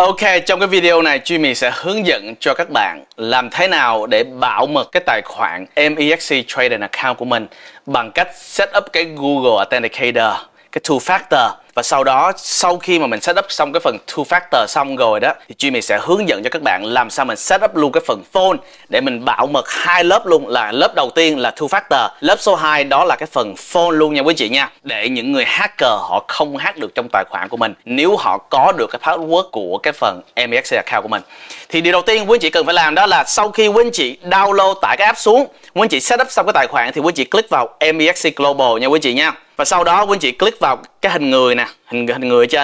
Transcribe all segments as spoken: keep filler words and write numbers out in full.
Ok, trong cái video này Jimmy sẽ hướng dẫn cho các bạn làm thế nào để bảo mật cái tài khoản em e ích xê Trading Account của mình bằng cách set up cái Google Authenticator, cái two factor. Và sau đó, sau khi mà mình set up xong cái phần two factor xong rồi đó, thì Jimmy sẽ hướng dẫn cho các bạn làm sao mình set up luôn cái phần phone để mình bảo mật hai lớp luôn. Là lớp đầu tiên là two factor, lớp số hai đó là cái phần phone luôn nha quý chị nha. Để những người hacker họ không hack được trong tài khoản của mình nếu họ có được cái password của cái phần em e ích xê account của mình. Thì điều đầu tiên quý anh chị cần phải làm đó là sau khi quý anh chị download tải cái app xuống, quý anh chị set up xong cái tài khoản thì quý anh chị click vào em e ích xê Global nha quý anh chị nha. Và sau đó quý anh chị click vào cái hình người nè, hình hình người ở trên.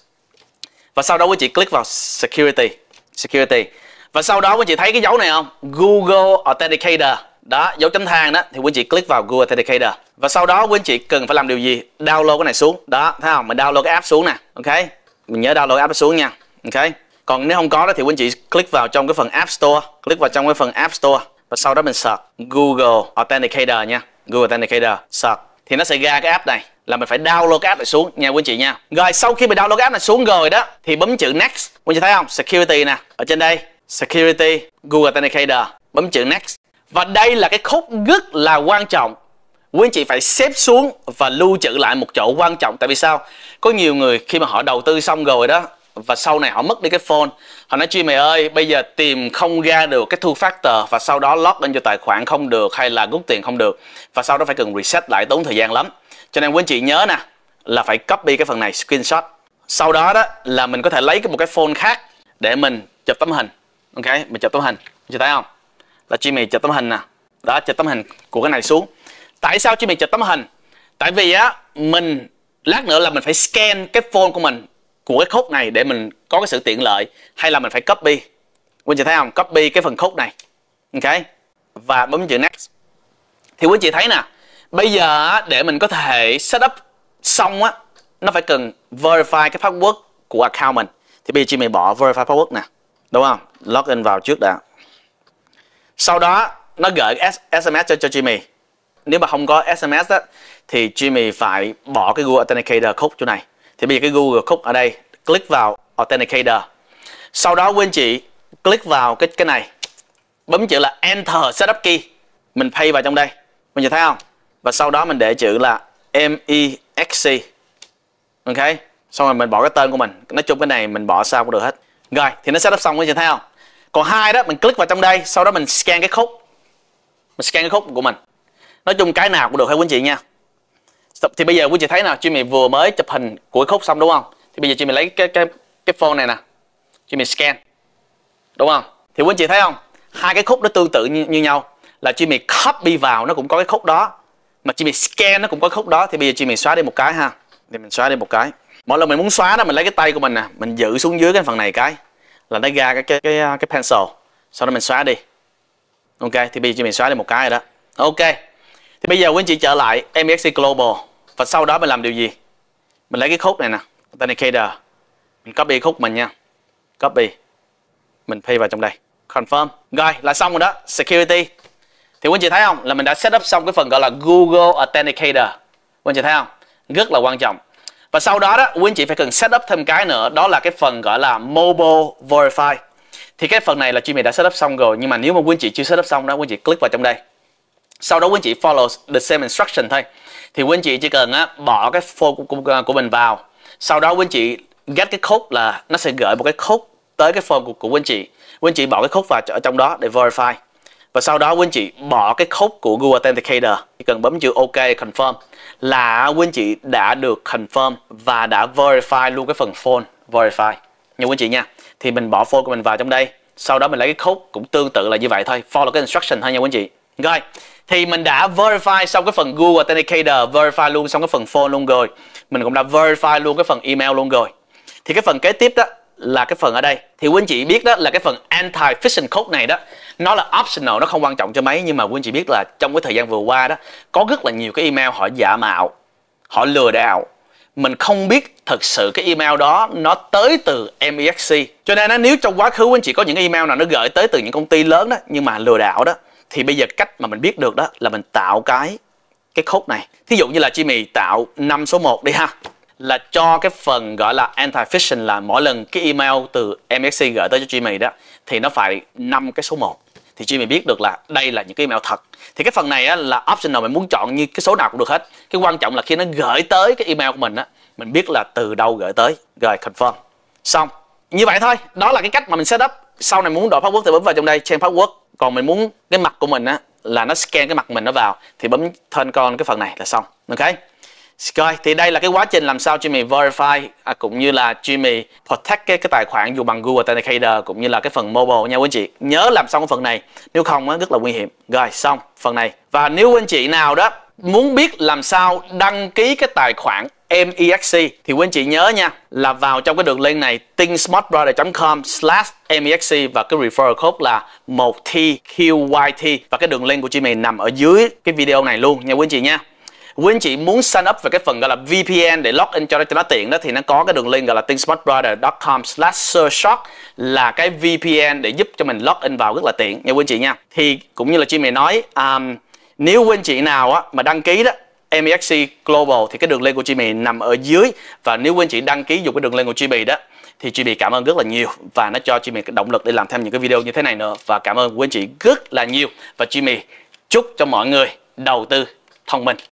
Và sau đó quý anh chị click vào security, security. Và sau đó quý anh chị thấy cái dấu này không? Google Authenticator. Đó, dấu chấm than đó thì quý anh chị click vào Google Authenticator. Và sau đó quý anh chị cần phải làm điều gì? Download cái này xuống. Đó, thấy không? Mình download cái app xuống nè. Ok. Mình nhớ download app xuống nha. Ok. Còn nếu không có đó thì quý anh chị click vào trong cái phần App Store, click vào trong cái phần App Store và sau đó mình search Google Authenticator nha. Google Authenticator search thì nó sẽ ra cái app này, là mình phải download cái app này xuống nha quý anh chị nha. Rồi sau khi mình download cái app này xuống rồi đó thì bấm chữ next. Quý anh chị thấy không? Security nè, ở trên đây, security, Google Authenticator, bấm chữ next. Và đây là cái khúc rất là quan trọng. Quý anh chị phải xếp xuống và lưu trữ lại một chỗ quan trọng. Tại vì sao? Có nhiều người khi mà họ đầu tư xong rồi đó và sau này họ mất đi cái phone, họ nói Jimmy ơi, bây giờ tìm không ra được cái two factor và sau đó log in cho tài khoản không được hay là rút tiền không được, và sau đó phải cần reset lại, tốn thời gian lắm. Cho nên quý anh chị nhớ nè, là phải copy cái phần này, screenshot. Sau đó đó là mình có thể lấy một cái phone khác để mình chụp tấm hình. Ok, mình chụp tấm hình, chị thấy không? Là Jimmy chụp tấm hình nè. Đó, chụp tấm hình của cái này xuống. Tại sao Jimmy chụp tấm hình? Tại vì á, mình lát nữa là mình phải scan cái phone của mình của cái khúc này để mình có cái sự tiện lợi, hay là mình phải copy. Quý anh chị thấy không? Copy cái phần khúc này. Ok. Và bấm chữ next. Thì quý anh chị thấy nè, bây giờ để mình có thể set up xong á, nó phải cần verify cái password của account mình. Thì bây giờ Jimmy bỏ verify password nè, đúng không? Login vào trước đã. Sau đó nó gửi ét em ét cho, cho Jimmy. Nếu mà không có ét em ét á, thì Jimmy phải bỏ cái Google Authenticator khúc chỗ này. Thì bây giờ cái Google khúc ở đây, click vào Authenticator. Sau đó quý anh chị click vào cái cái này, bấm chữ là Enter Setup Key. Mình pay vào trong đây. Mình nhìn thấy không? Và sau đó mình để chữ là em e ích xê. Ok. Xong rồi mình bỏ cái tên của mình. Nói chung cái này mình bỏ sao cũng được hết. Rồi, thì nó setup xong, quý anh chị thấy không? Còn hai đó, mình click vào trong đây, sau đó mình scan cái khúc. Mình scan cái khúc của mình. Nói chung cái nào cũng được hết quý anh chị nha. Thì bây giờ quý chị thấy nào, Jimmy vừa mới chụp hình của cái khúc xong đúng không? Thì bây giờ Jimmy lấy cái cái cái phone này nè, Jimmy scan, đúng không? Thì quý anh chị thấy không? Hai cái khúc nó tương tự như, như nhau, là Jimmy copy vào nó cũng có cái khúc đó, mà Jimmy scan nó cũng có khúc đó. Thì bây giờ Jimmy xóa đi một cái ha. Thì mình xóa đi một cái. Mỗi lần mình muốn xóa đó, mình lấy cái tay của mình nè, mình giữ xuống dưới cái phần này cái là nó ra cái cái cái cái pencil, sau đó mình xóa đi. Ok, thì bây giờ Jimmy xóa đi một cái rồi đó. Ok. Thì bây giờ quý anh chị trở lại em e ích xê Global. Và sau đó mình làm điều gì? Mình lấy cái khúc này nè, Authenticator. Mình copy khúc mình nha. Copy. Mình paste vào trong đây. Confirm. Rồi, là xong rồi đó. Security. Thì quý anh chị thấy không? Là mình đã set up xong cái phần gọi là Google Authenticator. Quý anh chị thấy không? Rất là quan trọng. Và sau đó đó, quý anh chị phải cần set up thêm cái nữa. Đó là cái phần gọi là Mobile Verify. Thì cái phần này là Jimmy đã set up xong rồi. Nhưng mà nếu mà quý anh chị chưa set up xong đó, quý anh chị click vào trong đây. Sau đó quý anh chị follow the same instruction thôi. Thì quý anh chị chỉ cần á, bỏ cái phone của, của, của mình vào. Sau đó quý anh chị get cái code, là nó sẽ gửi một cái code tới cái phone của, của quý anh chị. Quý anh chị bỏ cái code vào ở trong đó để verify. Và sau đó quý anh chị bỏ cái code của Google Authenticator. Chỉ cần bấm chữ OK confirm là quý anh chị đã được confirm và đã verify luôn cái phần phone verify nha quý anh chị nha. Thì mình bỏ phone của mình vào trong đây. Sau đó mình lấy cái code cũng tương tự là như vậy thôi. Follow cái instruction thôi nha quý anh chị. Rồi, thì mình đã verify xong cái phần Google Authenticator, verify luôn xong cái phần phone luôn rồi. Mình cũng đã verify luôn cái phần email luôn rồi. Thì cái phần kế tiếp đó là cái phần ở đây. Thì quý anh chị biết đó là cái phần anti-phishing code này đó, nó là optional, nó không quan trọng cho mấy. Nhưng mà quý anh chị biết là trong cái thời gian vừa qua đó, có rất là nhiều cái email họ giả mạo, họ lừa đảo. Mình không biết thực sự cái email đó nó tới từ em e ích xê. Cho nên đó, nếu trong quá khứ quý anh chị có những cái email nào nó gửi tới từ những công ty lớn đó, nhưng mà lừa đảo đó, thì bây giờ cách mà mình biết được đó là mình tạo cái cái code này. Thí dụ như là Jimmy tạo năm số một đi ha. là cho cái phần gọi là anti-phishing, là mỗi lần cái email từ em e ích xê gửi tới cho Jimmy đó thì nó phải năm cái số một, thì Jimmy biết được là đây là những cái email thật. Thì cái phần này á, là optional, mình muốn chọn như cái số nào cũng được hết. Cái quan trọng là khi nó gửi tới cái email của mình á, mình biết là từ đâu gửi tới. Rồi confirm. Xong. Như vậy thôi, đó là cái cách mà mình set up. Sau này muốn đổi password thì bấm vào trong đây change password. Còn mình muốn cái mặt của mình á là nó scan cái mặt mình nó vào thì bấm turn on cái phần này là xong. Ok. Rồi, thì đây là cái quá trình làm sao Jimmy verify à, cũng như là Jimmy protect cái cái tài khoản dùng bằng Google Authenticator cũng như là cái phần mobile nha quý anh chị. Nhớ làm xong cái phần này, nếu không á rất là nguy hiểm. Rồi, xong phần này. Và nếu quý anh chị nào đó muốn biết làm sao đăng ký cái tài khoản em e ích xê thì quý anh chị nhớ nha, là vào trong cái đường link này thinksmartbrother chấm com slash em e ích xê và cái referral code là một T Q Y T, và cái đường link của Jimmy nằm ở dưới cái video này luôn nha quý anh chị nha. Quý anh chị muốn sign up về cái phần gọi là vê pê en để login cho, cho nó tiện đó thì nó có cái đường link gọi là thinksmartbrother chấm com slash surfshark là cái vê pê en để giúp cho mình login vào rất là tiện nha quý anh chị nha. Thì cũng như là Jimmy nói, um, nếu quý anh chị nào á mà đăng ký đó em e ích xê Global thì cái đường link của Jimmy nằm ở dưới, và nếu quý anh chị đăng ký dùng cái đường link của Jimmy đó thì Jimmy cảm ơn rất là nhiều và nó cho Jimmy cái động lực để làm thêm những cái video như thế này nữa, và cảm ơn quý anh chị rất là nhiều, và Jimmy chúc cho mọi người đầu tư thông minh.